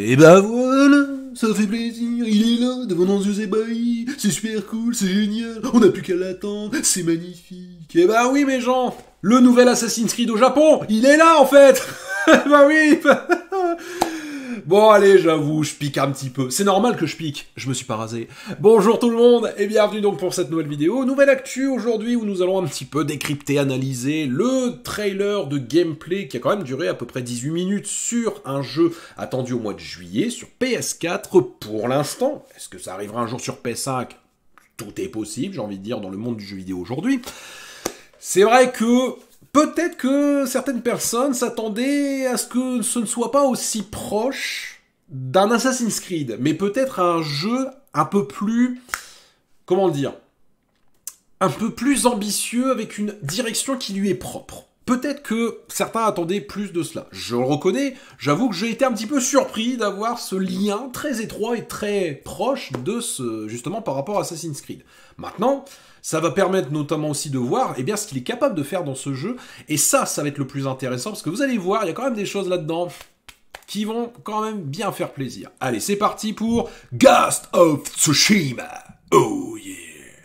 Et bah voilà, ça fait plaisir, il est là, devant nos yeux ébahis, c'est super cool, c'est génial, on n'a plus qu'à l'attendre, c'est magnifique. Et bah oui mes gens, le nouvel Assassin's Creed au Japon, il est là en fait. Bah oui. Bon allez, j'avoue, je pique un petit peu. C'est normal que je pique, je me suis pas rasé. Bonjour tout le monde, et bienvenue donc pour cette nouvelle vidéo. Nouvelle actu aujourd'hui où nous allons un petit peu décrypter, analyser le trailer de gameplay qui a quand même duré à peu près 18 minutes sur un jeu attendu au mois de juillet sur PS4 pour l'instant. Est-ce que ça arrivera un jour sur PS5 ? Tout est possible, j'ai envie de dire, dans le monde du jeu vidéo aujourd'hui. C'est vrai que peut-être que certaines personnes s'attendaient à ce que ce ne soit pas aussi proche d'un Assassin's Creed, mais peut-être un jeu un peu plus, comment dire, un peu plus ambitieux avec une direction qui lui est propre. Peut-être que certains attendaient plus de cela. Je le reconnais, j'avoue que j'ai été un petit peu surpris d'avoir ce lien très étroit et très proche de ce, justement par rapport à Assassin's Creed. Maintenant, ça va permettre notamment aussi de voir eh bien, ce qu'il est capable de faire dans ce jeu. Et ça va être le plus intéressant, parce que vous allez voir, il y a quand même des choses là-dedans qui vont quand même bien faire plaisir. Allez, c'est parti pour Ghost of Tsushima. Oh yeah!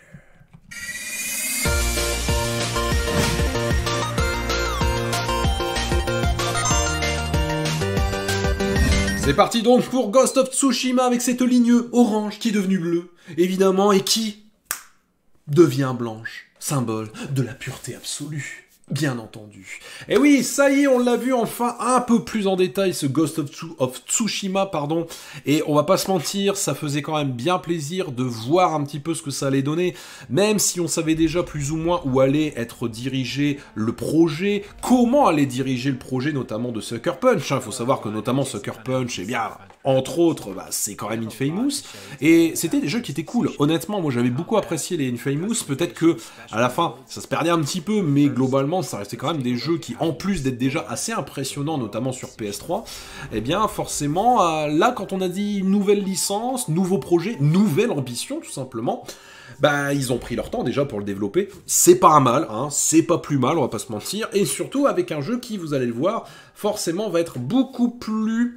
C'est parti donc pour Ghost of Tsushima avec cette ligne orange qui est devenue bleue, évidemment, et qui devient blanche, symbole de la pureté absolue, bien entendu. Et oui, ça y est, on l'a vu enfin un peu plus en détail, ce Ghost of Tsushima, pardon, et on va pas se mentir, ça faisait quand même bien plaisir de voir un petit peu ce que ça allait donner, même si on savait déjà plus ou moins où allait être dirigé le projet, comment allait diriger le projet, notamment de Sucker Punch. Il faut savoir que notamment Sucker Punch, eh bien, entre autres, c'est quand même Infamous, et c'était des jeux qui étaient cool. Honnêtement, moi j'avais beaucoup apprécié les Infamous, peut-être que à la fin, ça se perdait un petit peu, mais globalement, ça restait quand même des jeux qui, en plus d'être déjà assez impressionnants, notamment sur PS3, eh bien, forcément, là, quand on a dit nouvelle licence, nouveau projet, nouvelle ambition, tout simplement, ils ont pris leur temps déjà pour le développer. C'est pas un mal, hein, c'est pas plus mal, on va pas se mentir, et surtout avec un jeu qui, vous allez le voir, forcément va être beaucoup plus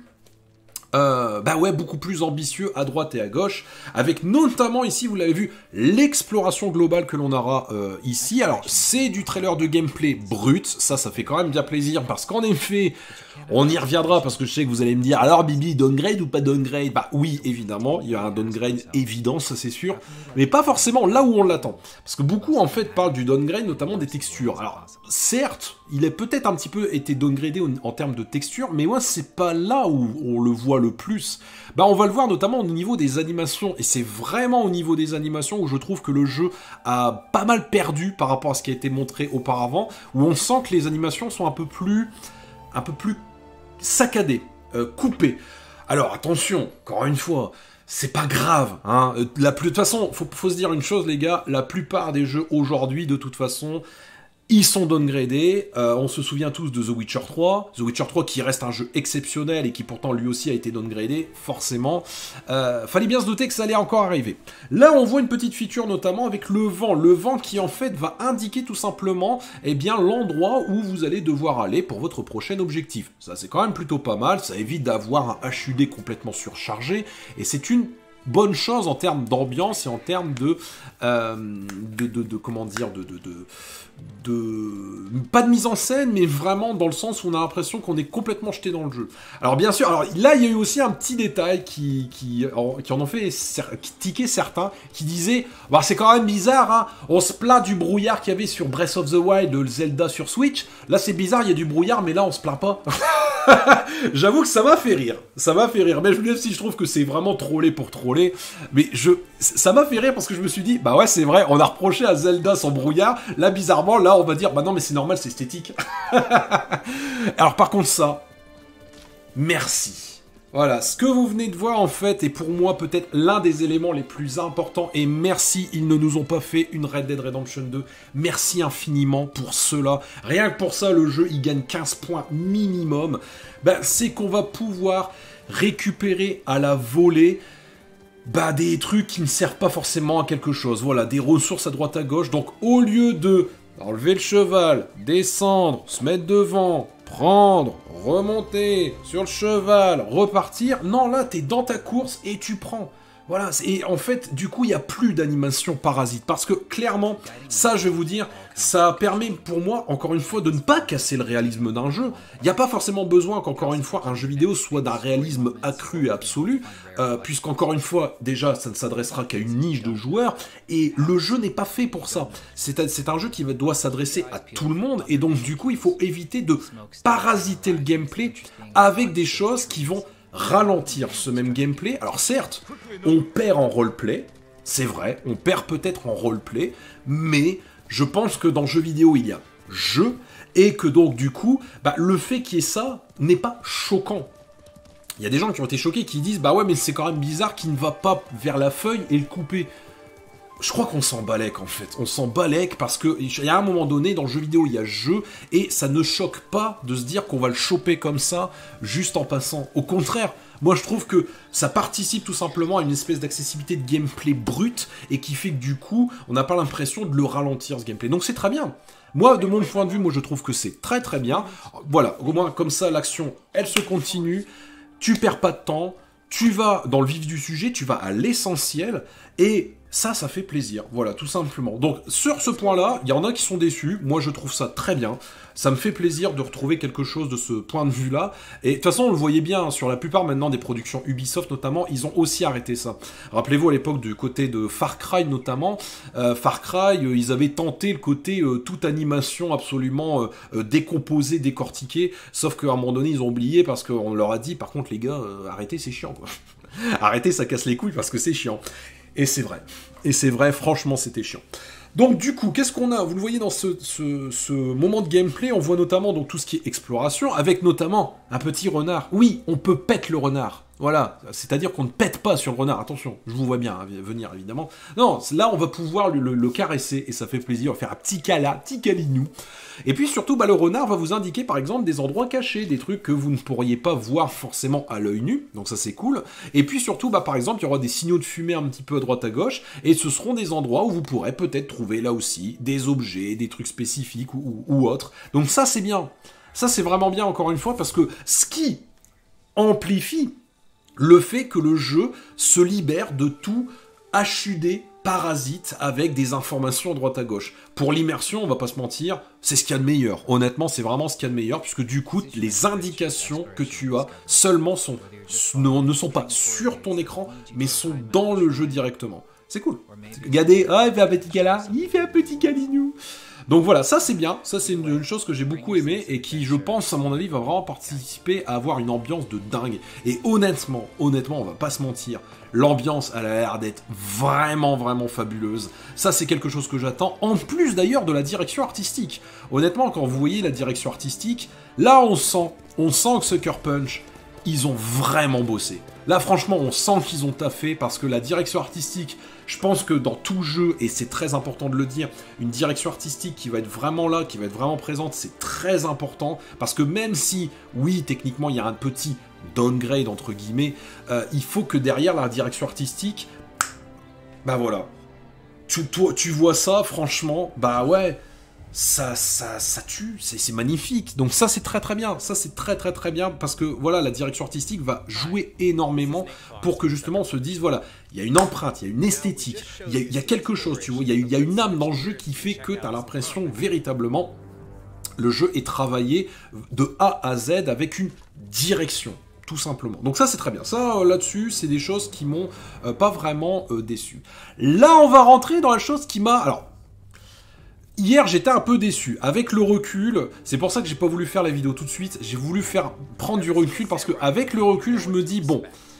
beaucoup plus ambitieux à droite et à gauche, avec notamment ici, vous l'avez vu, l'exploration globale que l'on aura ici. Alors, c'est du trailer de gameplay brut, ça fait quand même bien plaisir, parce qu'en effet, on y reviendra, parce que je sais que vous allez me dire, alors Bibi, downgrade ou pas downgrade ? Bah oui, évidemment, il y a un downgrade évident, ça c'est sûr, mais pas forcément là où on l'attend. Parce que beaucoup, en fait, parlent du downgrade, notamment des textures. Alors, certes, il a peut-être un petit peu été downgradé en termes de texture, mais moi, c'est pas là où on le voit le plus. On va le voir notamment au niveau des animations, et c'est vraiment au niveau des animations où je trouve que le jeu a pas mal perdu par rapport à ce qui a été montré auparavant, où on sent que les animations sont un peu plus saccadées, coupées. Alors attention, encore une fois, c'est pas grave, hein. De toute façon, faut se dire une chose les gars, la plupart des jeux aujourd'hui, de toute façon, ils sont downgradés. On se souvient tous de The Witcher 3. The Witcher 3 qui reste un jeu exceptionnel et qui pourtant lui aussi a été downgradé, forcément. Fallait bien se douter que ça allait encore arriver. Là, on voit une petite feature notamment avec le vent. Le vent qui en fait va indiquer tout simplement l'endroit où vous allez devoir aller pour votre prochain objectif. Ça, c'est quand même plutôt pas mal. Ça évite d'avoir un HUD complètement surchargé. Et c'est une bonne chose en termes d'ambiance et en termes pas de mise en scène, mais vraiment dans le sens où on a l'impression qu'on est complètement jeté dans le jeu. Alors bien sûr, là il y a eu aussi un petit détail qui en ont fait tiquer certains, qui disaient c'est quand même bizarre, hein, on se plaint du brouillard qu'il y avait sur Breath of the Wild, le Zelda sur Switch, là c'est bizarre, il y a du brouillard, mais là on se plaint pas. J'avoue que ça m'a fait rire, mais même si je trouve que c'est vraiment trollé pour troller, mais ça m'a fait rire parce que je me suis dit, ouais c'est vrai, on a reproché à Zelda son brouillard, là bizarrement, là on va dire, non mais c'est normal, c'est esthétique. Alors par contre ça, merci. Voilà, ce que vous venez de voir en fait est pour moi peut-être l'un des éléments les plus importants, et merci, ils ne nous ont pas fait une Red Dead Redemption 2, merci infiniment pour cela. Rien que pour ça, le jeu il gagne 15 points minimum. C'est qu'on va pouvoir récupérer à la volée des trucs qui ne servent pas forcément à quelque chose. Voilà, des ressources à droite à gauche. Donc au lieu de enlever le cheval, descendre, se mettre devant, prendre, remonter sur le cheval, repartir. Non, là, t'es dans ta course et tu prends. Voilà, et en fait, du coup, il n'y a plus d'animation parasite. Parce que, clairement, ça, je vais vous dire, ça permet pour moi, encore une fois, de ne pas casser le réalisme d'un jeu. Il n'y a pas forcément besoin qu'encore une fois, un jeu vidéo soit d'un réalisme accru et absolu, puisqu'encore une fois, déjà, ça ne s'adressera qu'à une niche de joueurs, et le jeu n'est pas fait pour ça. C'est un jeu qui doit s'adresser à tout le monde, et donc, du coup, il faut éviter de parasiter le gameplay avec des choses qui vont ralentir ce même gameplay. Alors certes, on perd en roleplay, c'est vrai, on perd peut-être en roleplay, mais je pense que dans le jeu vidéo, il y a jeu, et que donc du coup, le fait qu'il y ait ça n'est pas choquant. Il y a des gens qui ont été choqués, qui disent « Bah ouais, mais c'est quand même bizarre qu'il ne va pas vers la feuille et le couper ». Je crois qu'on s'en balèque en fait, on s'en balèque parce que il y a un moment donné dans le jeu vidéo il y a jeu et ça ne choque pas de se dire qu'on va le choper comme ça juste en passant. Au contraire, moi je trouve que ça participe tout simplement à une espèce d'accessibilité de gameplay brut et qui fait que du coup on n'a pas l'impression de le ralentir ce gameplay. Donc c'est très bien. Moi de mon point de vue, moi je trouve que c'est très très bien. Voilà, au moins comme ça l'action elle se continue, tu perds pas de temps, tu vas dans le vif du sujet, tu vas à l'essentiel et ça fait plaisir, voilà, tout simplement. Donc, sur ce point-là, il y en a qui sont déçus, moi je trouve ça très bien, ça me fait plaisir de retrouver quelque chose de ce point de vue-là, et de toute façon, on le voyait bien, sur la plupart maintenant des productions Ubisoft notamment, ils ont aussi arrêté ça. Rappelez-vous, à l'époque, du côté de Far Cry notamment, Far Cry, ils avaient tenté le côté toute animation absolument décomposée, décortiquée, sauf qu'à un moment donné, ils ont oublié, parce qu'on leur a dit, par contre, les gars, arrêtez, c'est chiant, quoi. Arrêtez, ça casse les couilles, parce que c'est chiant. Et c'est vrai. Et c'est vrai, franchement, c'était chiant. Donc du coup, qu'est-ce qu'on a? Vous le voyez dans ce moment de gameplay, on voit notamment donc, tout ce qui est exploration, avec notamment un petit renard. Oui, on peut pète le renard. Voilà, c'est-à-dire qu'on ne pète pas sur le renard, attention, je vous vois bien venir évidemment. Non, là on va pouvoir le caresser, et ça fait plaisir, faire un petit câlinou. Et puis surtout, le renard va vous indiquer par exemple des endroits cachés, des trucs que vous ne pourriez pas voir forcément à l'œil nu, donc ça c'est cool. Et puis surtout, par exemple, il y aura des signaux de fumée un petit peu à droite à gauche, et ce seront des endroits où vous pourrez peut-être trouver là aussi des objets, des trucs spécifiques ou autres. Donc ça c'est bien, ça c'est vraiment bien encore une fois, parce que ce qui amplifie le fait que le jeu se libère de tout HUD parasite avec des informations à droite à gauche. Pour l'immersion, on va pas se mentir, c'est ce qu'il y a de meilleur. Honnêtement, c'est vraiment ce qu'il y a de meilleur, puisque du coup, les indications que tu as seulement ne sont pas sur ton écran, mais sont dans le jeu directement. C'est cool. Regardez, il fait un petit câlin, il fait un petit câlinou. Donc voilà, ça c'est bien, ça c'est une chose que j'ai beaucoup aimé et qui, je pense, à mon avis, va vraiment participer à avoir une ambiance de dingue. Et honnêtement, on va pas se mentir, l'ambiance, elle a l'air d'être vraiment, vraiment fabuleuse. Ça c'est quelque chose que j'attends, en plus d'ailleurs de la direction artistique. Honnêtement, quand vous voyez la direction artistique, là on sent que Sucker Punch, ils ont vraiment bossé. Là, franchement, on sent qu'ils ont taffé, parce que la direction artistique, je pense que dans tout jeu, et c'est très important de le dire, une direction artistique qui va être vraiment là, qui va être vraiment présente, c'est très important, parce que même si, oui, techniquement, il y a un petit downgrade, entre guillemets, il faut que derrière la direction artistique, voilà, tu vois ça, franchement, ouais, ça tue, c'est magnifique. Donc ça c'est très très bien, ça c'est très très très bien, parce que voilà, la direction artistique va jouer énormément pour que justement on se dise, voilà, il y a une empreinte, il y a une esthétique, il y a quelque chose, tu vois, il y a une âme dans le jeu qui fait que tu as l'impression véritablement le jeu est travaillé de A à Z avec une direction. Tout simplement. Donc ça c'est très bien. Ça là-dessus c'est des choses qui m'ont pas vraiment déçu. Là on va rentrer dans la chose qui m'a... Alors, hier, j'étais un peu déçu. Avec le recul, c'est pour ça que j'ai pas voulu faire la vidéo tout de suite. J'ai voulu prendre du recul, parce qu'avec le recul, je me dis, bon,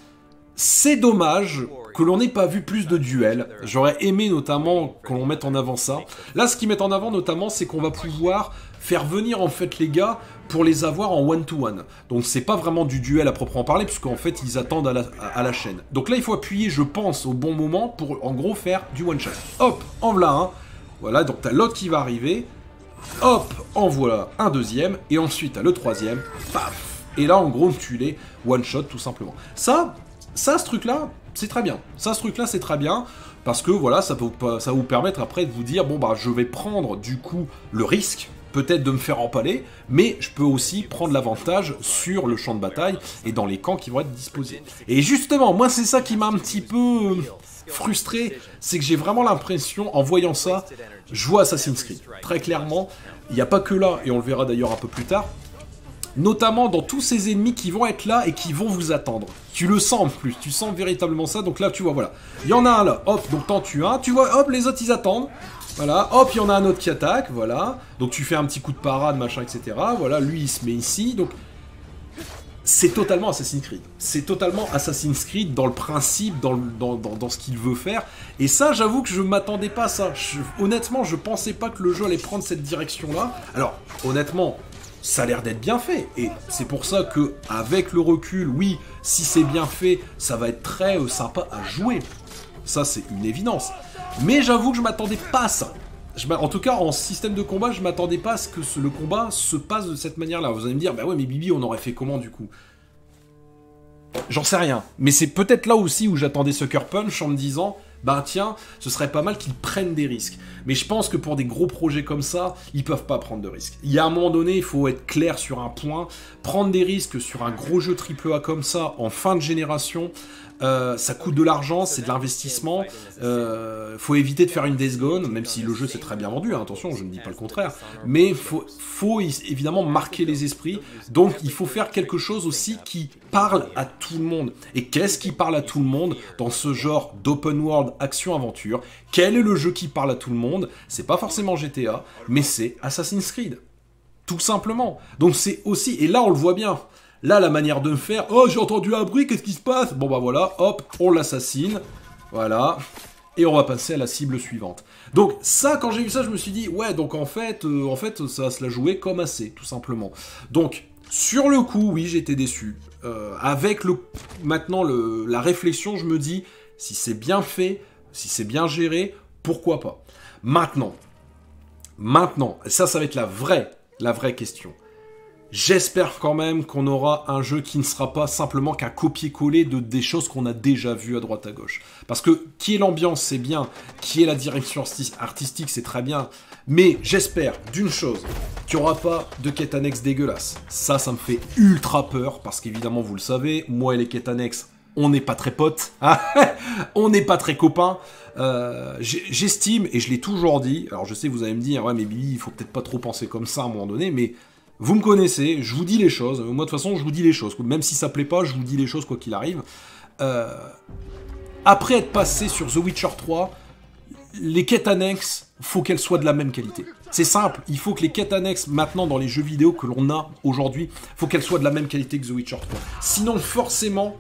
c'est dommage que l'on n'ait pas vu plus de duels. J'aurais aimé notamment que l'on mette en avant ça. Là, ce qu'ils mettent en avant notamment, c'est qu'on va pouvoir faire venir en fait les gars pour les avoir en one-to-one. Donc c'est pas vraiment du duel à proprement parler, puisqu'en fait ils attendent à la chaîne. Donc là, il faut appuyer, je pense, au bon moment pour en gros faire du one-shot. Hop, en voilà un. Voilà, donc t'as l'autre qui va arriver, hop, en voilà un deuxième, et ensuite t'as le troisième, paf. Et là, en gros, tu les one-shot, tout simplement. Ça, ce truc-là, c'est très bien. Ça, ce truc-là, c'est très bien, parce que, voilà, ça va vous permettre après de vous dire, bon, je vais prendre, du coup, le risque, peut-être de me faire empaler, mais je peux aussi prendre l'avantage sur le champ de bataille et dans les camps qui vont être disposés. Et justement, moi c'est ça qui m'a un petit peu frustré, c'est que j'ai vraiment l'impression, en voyant ça, je vois Assassin's Creed. Très clairement, il n'y a pas que là, et on le verra d'ailleurs un peu plus tard, notamment dans tous ces ennemis qui vont être là et qui vont vous attendre. Tu le sens en plus, tu sens véritablement ça, donc là tu vois, voilà. Il y en a un là, hop, donc t'en tues un, tu vois, hop, les autres ils attendent. Voilà, hop, il y en a un autre qui attaque, voilà. Donc tu fais un petit coup de parade, machin, etc. Voilà, lui il se met ici, donc... C'est totalement Assassin's Creed. C'est totalement Assassin's Creed dans le principe, dans ce qu'il veut faire. Et ça, j'avoue que je m'attendais pas à ça. Honnêtement, je pensais pas que le jeu allait prendre cette direction-là. Alors, honnêtement, ça a l'air d'être bien fait. Et c'est pour ça que, avec le recul, oui, si c'est bien fait, ça va être très sympa à jouer. Ça, c'est une évidence. Mais j'avoue que je m'attendais pas à ça. En tout cas, en système de combat, je m'attendais pas à ce que le combat se passe de cette manière-là. Vous allez me dire, bah ouais, mais Bibi, on aurait fait comment du coup? J'en sais rien. Mais c'est peut-être là aussi où j'attendais Sucker Punch en me disant, bah tiens, ce serait pas mal qu'ils prennent des risques. Mais je pense que pour des gros projets comme ça, ils peuvent pas prendre de risques. Il y a un moment donné, il faut être clair sur un point. Prendre des risques sur un gros jeu AAA comme ça, en fin de génération, ça coûte de l'argent, c'est de l'investissement. Faut éviter de faire une Days Gone, même si le jeu s'est très bien vendu, hein, attention, je ne dis pas le contraire. Mais faut évidemment marquer les esprits. Donc il faut faire quelque chose aussi qui parle à tout le monde. Et qu'est-ce qui parle à tout le monde dans ce genre d'open world action-aventure? Quel est le jeu qui parle à tout le monde? C'est pas forcément GTA, mais c'est Assassin's Creed. Tout simplement. Donc c'est aussi, et là on le voit bien, là la manière de faire, oh j'ai entendu un bruit, qu'est-ce qui se passe? Bon bah voilà, hop, on l'assassine, voilà, et on va passer à la cible suivante. Donc ça, quand j'ai vu ça, je me suis dit, ouais, donc en fait ça va se la jouer comme assez, tout simplement. Donc, sur le coup, oui, j'étais déçu. Avec maintenant la réflexion, je me dis, si c'est bien fait, si c'est bien géré, pourquoi pas? Maintenant, ça va être la vraie question. J'espère quand même qu'on aura un jeu qui ne sera pas simplement qu'un copier-coller des choses qu'on a déjà vues à droite à gauche. Parce que qui est l'ambiance, c'est bien. Qui est la direction artistique, c'est très bien. Mais j'espère, d'une chose, qu'il n'y aura pas de quête annexe dégueulasse. Ça me fait ultra peur, parce qu'évidemment, vous le savez, moi et les quêtes annexes, on n'est pas très potes. On n'est pas très copains. J'estime, et je l'ai toujours dit, alors je sais, vous allez me dire, ouais mais Billy, il faut peut-être pas trop penser comme ça à un moment donné, mais... Vous me connaissez, je vous dis les choses. Moi, de toute façon, je vous dis les choses. Même si ça plaît pas, je vous dis les choses quoi qu'il arrive. Après être passé sur The Witcher 3, les quêtes annexes, faut qu'elles soient de la même qualité. C'est simple, il faut que les quêtes annexes, maintenant, dans les jeux vidéo que l'on a aujourd'hui, faut qu'elles soient de la même qualité que The Witcher 3. Sinon, forcément...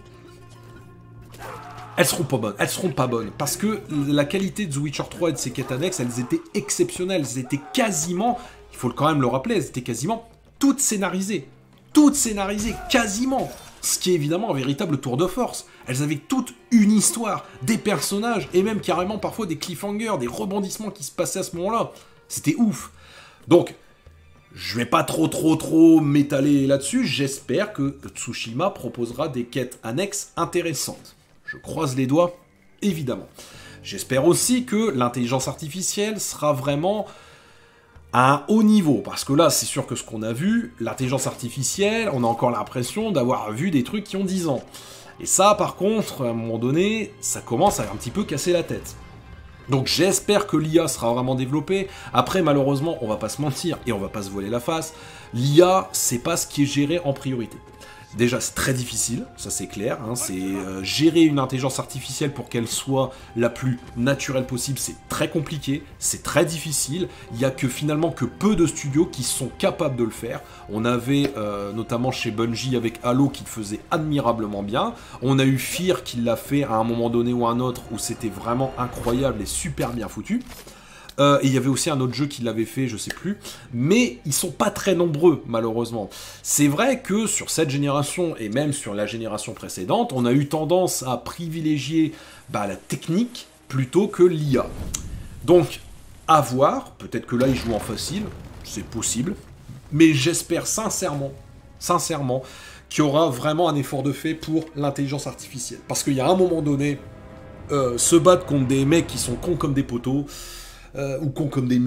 elles seront pas bonnes. Elles seront pas bonnes. Parce que la qualité de The Witcher 3 et de ses quêtes annexes, elles étaient exceptionnelles. Elles étaient quasiment... Il faut quand même le rappeler, elles étaient quasiment... toutes scénarisées, quasiment. Ce qui est évidemment un véritable tour de force. Elles avaient toutes une histoire, des personnages, et même carrément parfois des cliffhangers, des rebondissements qui se passaient à ce moment-là. C'était ouf. Donc, je vais pas trop m'étaler là-dessus. J'espère que Tsushima proposera des quêtes annexes intéressantes. Je croise les doigts, évidemment. J'espère aussi que l'intelligence artificielle sera vraiment... à un haut niveau, parce que là, c'est sûr que ce qu'on a vu, l'intelligence artificielle, on a encore l'impression d'avoir vu des trucs qui ont 10 ans. Et ça, par contre, à un moment donné, ça commence à un petit peu casser la tête. Donc j'espère que l'IA sera vraiment développée. Après, malheureusement, on va pas se mentir, et on va pas se voiler la face, l'IA, c'est pas ce qui est géré en priorité. Déjà, c'est très difficile, ça c'est clair, hein, c'est gérer une intelligence artificielle pour qu'elle soit la plus naturelle possible, c'est très compliqué, c'est très difficile, il n'y a finalement que peu de studios qui sont capables de le faire. On avait notamment chez Bungie avec Halo qui le faisait admirablement bien, on a eu Fear qui l'a fait à un moment donné ou un autre où c'était vraiment incroyable et super bien foutu. Et il y avait aussi un autre jeu qui l'avait fait, je sais plus, mais ils sont pas très nombreux, malheureusement. C'est vrai que sur cette génération, et même sur la génération précédente, on a eu tendance à privilégier la technique plutôt que l'IA. Donc, à voir, peut-être que là, ils jouent en facile, c'est possible, mais j'espère sincèrement, qu'il y aura vraiment un effort de fait pour l'intelligence artificielle. Parce qu'il y a un moment donné, se battre contre des mecs qui sont cons comme des poteaux, ou cons comme des murs,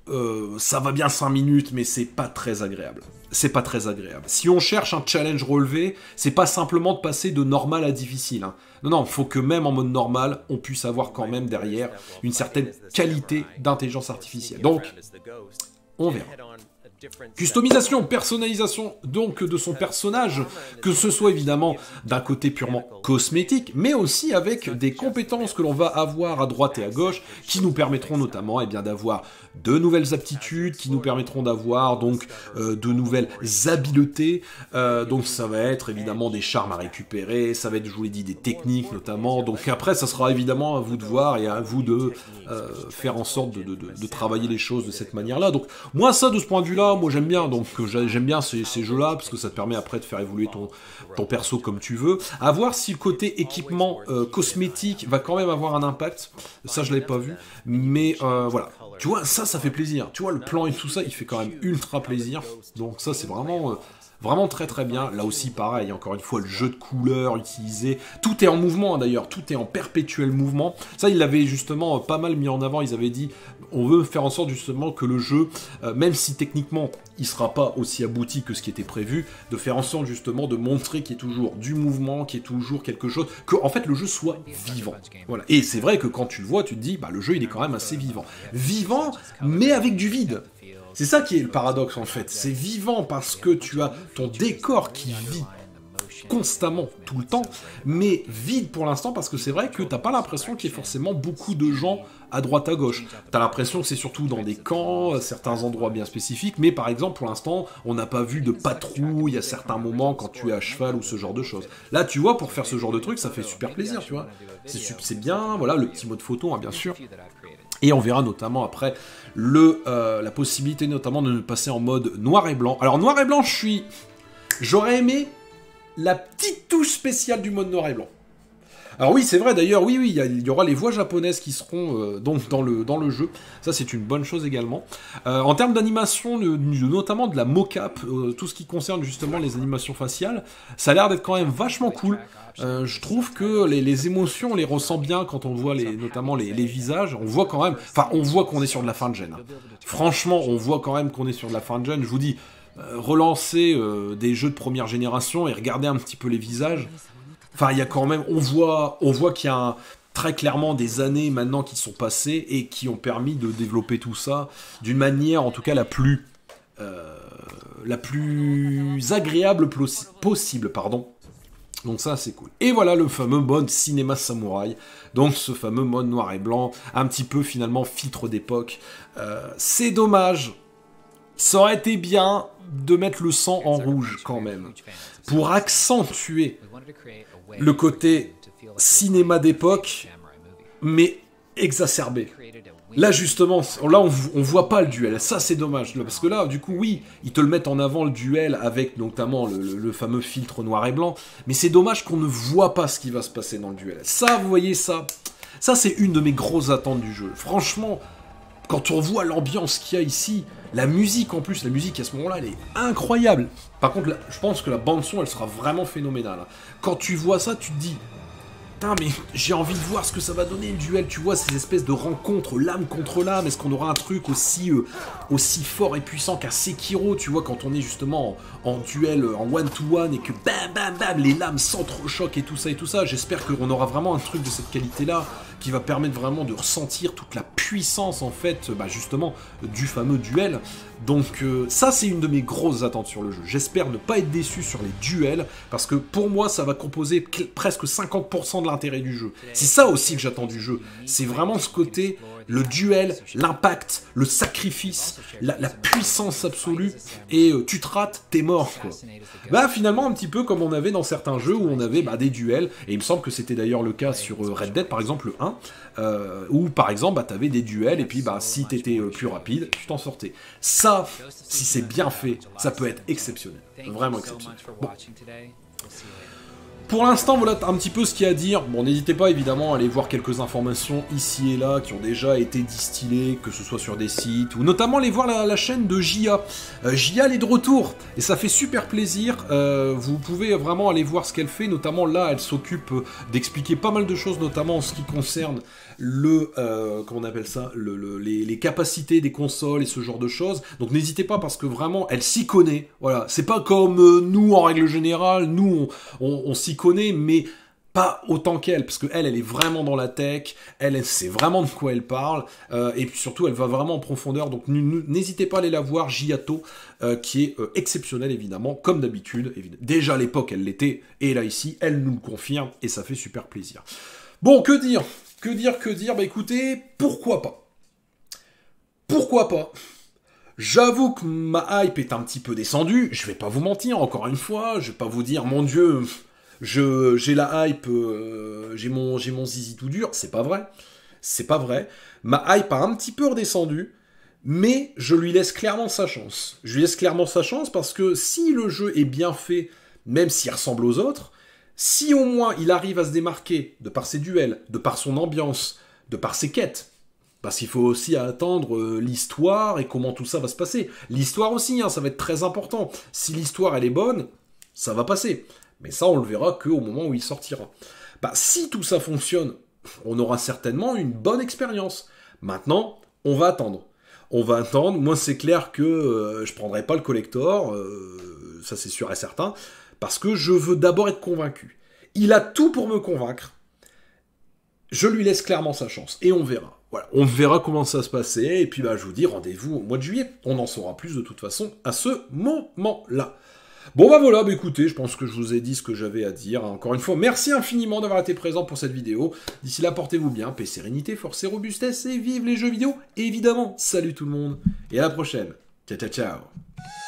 ça va bien 5 minutes, mais c'est pas très agréable. C'est pas très agréable. Si on cherche un challenge relevé, c'est pas simplement de passer de normal à difficile. Hein. Non, non, faut que même en mode normal, on puisse avoir quand même derrière une certaine qualité d'intelligence artificielle. Donc, on verra. Customisation, personnalisation donc de son personnage, que ce soit évidemment d'un côté purement cosmétique, mais aussi avec des compétences que l'on va avoir à droite et à gauche, qui nous permettront notamment eh bien, d'avoir de nouvelles aptitudes, qui nous permettront d'avoir donc de nouvelles habiletés. Donc ça va être évidemment des charmes à récupérer, ça va être, je vous l'ai dit, des techniques notamment. Donc après, ça sera évidemment à vous de voir et à vous de faire en sorte de travailler les choses de cette manière-là. Donc moi, ça, de ce point de vue-là, moi j'aime bien. Donc j'aime bien ces jeux-là, parce que ça te permet après de faire évoluer ton perso comme tu veux. À voir si le côté équipement cosmétique va quand même avoir un impact. Ça, je l'avais pas vu. Mais voilà. Tu vois, ça fait plaisir. Tu vois, le plan et tout ça, il fait quand même ultra plaisir. Donc ça, c'est vraiment... Vraiment très très bien. Là aussi pareil, encore une fois, le jeu de couleurs utilisé. Tout est en mouvement d'ailleurs, tout est en perpétuel mouvement. Ça, ils l'avaient justement pas mal mis en avant. Ils avaient dit, on veut faire en sorte justement que le jeu, même si techniquement il sera pas aussi abouti que ce qui était prévu, de faire en sorte justement de montrer qu'il y ait toujours du mouvement, qu'il y ait toujours quelque chose, que en fait le jeu soit vivant. Voilà. Et c'est vrai que quand tu le vois, tu te dis, bah le jeu il est quand même assez vivant. Vivant, mais avec du vide. C'est ça qui est le paradoxe en fait, c'est vivant parce que tu as ton décor qui vit constamment, tout le temps, mais vide pour l'instant parce que c'est vrai que t'as pas l'impression qu'il y ait forcément beaucoup de gens à droite à gauche. T'as l'impression que c'est surtout dans des camps, certains endroits bien spécifiques, mais par exemple pour l'instant on n'a pas vu de patrouille à certains moments quand tu es à cheval ou ce genre de choses. Là tu vois, pour faire ce genre de truc ça fait super plaisir, tu vois. C'est bien, voilà, le petit mode photo hein, bien sûr. Et on verra notamment après la possibilité notamment de passer en mode noir et blanc. Alors noir et blanc, j'aurais aimé la petite touche spéciale du mode noir et blanc. Alors oui, c'est vrai d'ailleurs, oui, il y aura les voix japonaises qui seront donc dans le jeu. Ça, c'est une bonne chose également. En termes d'animation, notamment de la mocap, tout ce qui concerne justement les animations faciales, ça a l'air d'être quand même vachement cool. Je trouve que les émotions, on les ressent bien quand on voit notamment les visages. On voit quand même, enfin, on voit qu'on est sur de la fin de gen. Franchement, on voit quand même qu'on est sur de la fin de gen. Je vous dis, relancer des jeux de première génération et regarder un petit peu les visages. Enfin, il y a quand même, on voit qu'il y a très clairement des années maintenant qui sont passées et qui ont permis de développer tout ça d'une manière, en tout cas, la plus agréable possible, pardon. Donc ça, c'est cool. Et voilà le fameux mode cinéma samouraï. Donc ce fameux mode noir et blanc, un petit peu finalement filtre d'époque. C'est dommage. Ça aurait été bien de mettre le sang en rouge quand même, pour accentuer le côté cinéma d'époque, mais exacerbé. Là justement, là on voit pas le duel, ça c'est dommage, parce que là du coup oui, ils te le mettent en avant le duel avec notamment le fameux filtre noir et blanc, mais c'est dommage qu'on ne voit pas ce qui va se passer dans le duel. Ça, vous voyez ça c'est une de mes grosses attentes du jeu. Franchement, quand on voit l'ambiance qu'il y a ici, la musique en plus, la musique à ce moment-là, elle est incroyable. Par contre, là, je pense que la bande-son, elle sera vraiment phénoménale. Quand tu vois ça, tu te dis, putain, mais j'ai envie de voir ce que ça va donner le duel. Tu vois, ces espèces de rencontres, l'âme contre l'âme. Est-ce qu'on aura un truc aussi fort et puissant qu'à Sekiro, tu vois, quand on est justement en duel, en one-to-one, et que bam, bam, bam, les lames s'entrechoquent et tout ça. J'espère qu'on aura vraiment un truc de cette qualité-là, qui va permettre vraiment de ressentir toute la puissance, en fait, justement, du fameux duel. Donc ça, c'est une de mes grosses attentes sur le jeu. J'espère ne pas être déçu sur les duels, parce que pour moi, ça va composer presque 50% de l'intérêt du jeu. C'est ça aussi que j'attends du jeu. C'est vraiment ce côté, le duel, l'impact, le sacrifice, la puissance absolue, et tu te rates, t'es mort, quoi. Bah finalement, un petit peu comme on avait dans certains jeux où on avait des duels, et il me semble que c'était d'ailleurs le cas sur Red Dead, par exemple, le 1, où par exemple, t'avais des duels, et puis si t'étais plus rapide, tu t'en sortais. Ça, si c'est bien fait, ça peut être exceptionnel. Vraiment exceptionnel. Bon. Pour l'instant, voilà un petit peu ce qu'il y a à dire. Bon, n'hésitez pas évidemment à aller voir quelques informations ici et là qui ont déjà été distillées, que ce soit sur des sites, ou notamment aller voir la chaîne de Jia. Jia, elle est de retour, et ça fait super plaisir. Vous pouvez vraiment aller voir ce qu'elle fait, notamment là, elle s'occupe d'expliquer pas mal de choses, notamment en ce qui concerne comment on appelle ça, les capacités des consoles et ce genre de choses. Donc n'hésitez pas parce que vraiment, elle s'y connaît. Voilà, c'est pas comme nous en règle générale, nous on s'y connaît, mais pas autant qu'elle, parce qu'elle, elle est vraiment dans la tech, elle sait vraiment de quoi elle parle, et puis surtout, elle va vraiment en profondeur, donc n'hésitez pas à aller la voir, Giato, qui est exceptionnelle, évidemment, comme d'habitude. Déjà à l'époque, elle l'était, et là, ici, elle nous le confirme, et ça fait super plaisir. Bon, que dire? Bah écoutez, pourquoi pas? Pourquoi pas? J'avoue que ma hype est un petit peu descendue, je vais pas vous mentir, encore une fois, je vais pas vous dire, mon Dieu... j'ai la hype, j'ai mon zizi tout dur, c'est pas vrai. C'est pas vrai. Ma hype a un petit peu redescendu, mais je lui laisse clairement sa chance. Je lui laisse clairement sa chance parce que si le jeu est bien fait, même s'il ressemble aux autres, si au moins il arrive à se démarquer de par ses duels, de par son ambiance, de par ses quêtes, parce qu'il faut aussi attendre l'histoire et comment tout ça va se passer. L'histoire aussi, hein, ça va être très important. Si l'histoire elle est bonne, ça va passer. Mais ça, on le verra qu'au moment où il sortira. Bah, si tout ça fonctionne, on aura certainement une bonne expérience. Maintenant, on va attendre. On va attendre. Moi, c'est clair que je prendrai pas le collector, ça c'est sûr et certain, parce que je veux d'abord être convaincu. Il a tout pour me convaincre. Je lui laisse clairement sa chance. Et on verra. Voilà, on verra comment ça se passait. Et puis, bah, je vous dis rendez-vous au mois de juillet. On en saura plus de toute façon à ce moment-là. Bon bah voilà, bah écoutez, je pense que je vous ai dit ce que j'avais à dire. Encore une fois, merci infiniment d'avoir été présent pour cette vidéo. D'ici là, portez-vous bien, paix, sérénité, force et robustesse, et vive les jeux vidéo. Et évidemment, salut tout le monde, et à la prochaine. Ciao, ciao, ciao.